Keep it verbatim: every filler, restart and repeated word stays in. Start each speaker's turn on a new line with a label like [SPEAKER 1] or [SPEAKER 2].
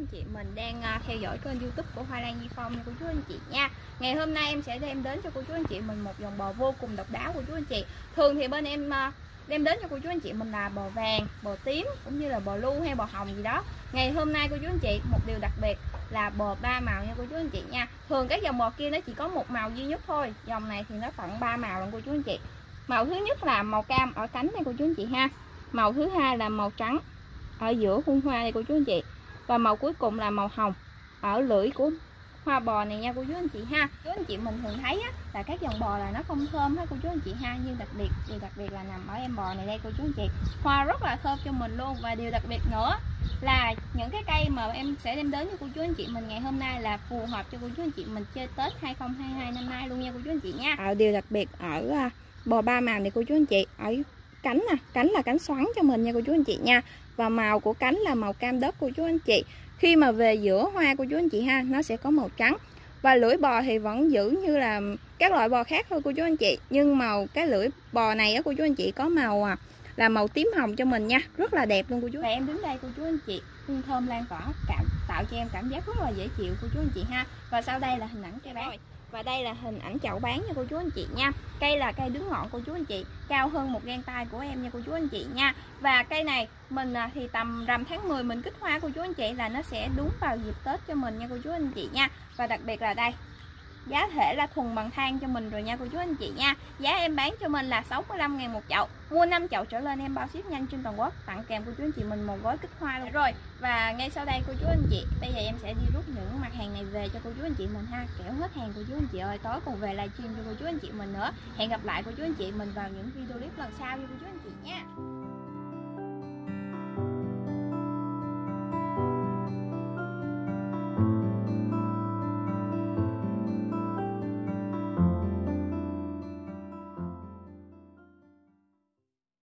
[SPEAKER 1] anh chị mình đang theo dõi kênh YouTube của Hoa Lan Di Phong nha cô chú anh chị nha. Ngày hôm nay em sẽ đem đến cho cô chú anh chị mình một dòng bò vô cùng độc đáo của chú anh chị. Thường thì bên em đem đến cho cô chú anh chị mình là bò vàng, bò tím cũng như là bò lu hay bò hồng gì đó. Ngày hôm nay cô chú anh chị một điều đặc biệt là bò ba màu nha cô chú anh chị nha. Thường các dòng bò kia nó chỉ có một màu duy nhất thôi, dòng này thì nó tận ba màu luôn cô chú anh chị. Màu thứ nhất là màu cam ở cánh này cô chú anh chị ha. Màu thứ hai là màu trắng ở giữa khuôn hoa này cô chú anh chị. Và màu cuối cùng là màu hồng ở lưỡi của hoa bò này nha cô chú anh chị ha. Chú anh chị mình thường thấy á, là các dòng bò là nó không thơm hết cô chú anh chị ha, nhưng đặc biệt điều đặc biệt là nằm ở em bò này đây cô chú anh chị. Hoa rất là thơm cho mình luôn. Và điều đặc biệt nữa là những cái cây mà em sẽ đem đến cho cô chú anh chị mình ngày hôm nay là phù hợp cho cô chú anh chị mình chơi Tết hai không hai hai năm nay luôn nha cô chú anh chị nha. Ở điều đặc biệt ở bò ba màu này cô chú anh chị, ở cánh nè, cánh là cánh xoắn cho mình nha cô chú anh chị nha. Và màu của cánh là màu cam đất cô chú anh chị. Khi mà về giữa hoa cô chú anh chị ha, nó sẽ có màu trắng. Và lưỡi bò thì vẫn giữ như là các loại bò khác thôi cô chú anh chị, nhưng màu cái lưỡi bò này á cô chú anh chị có màu à, là màu tím hồng cho mình nha, rất là đẹp luôn cô chú. Và em đứng đây cô chú anh chị, hương thơm lan tỏa cảm tạo cho em cảm giác rất là dễ chịu cô chú anh chị ha. Và sau đây là hình ảnh cây bán. Và đây là hình ảnh chậu bán nha cô chú anh chị nha. Cây là cây đứng ngọn cô chú anh chị, cao hơn một gang tay của em nha cô chú anh chị nha. Và cây này mình thì tầm rằm tháng mười mình kích hoa cô chú anh chị, là nó sẽ đúng vào dịp Tết cho mình nha cô chú anh chị nha. Và đặc biệt là đây, giá thể là thuần bằng than cho mình rồi nha cô chú anh chị nha. Giá em bán cho mình là sáu mươi lăm ngàn một chậu. Mua năm chậu trở lên em bao ship nhanh trên toàn quốc, tặng kèm cô chú anh chị mình một gói kích hoa luôn rồi. Và ngay sau đây cô chú anh chị, bây giờ em sẽ đi rút những mặt hàng này về cho cô chú anh chị mình ha, kẻo hết hàng cô chú anh chị ơi. Tối còn về livestream cho cô chú anh chị mình nữa. Hẹn gặp lại cô chú anh chị mình vào những video clip lần sau nha cô chú anh chị nha.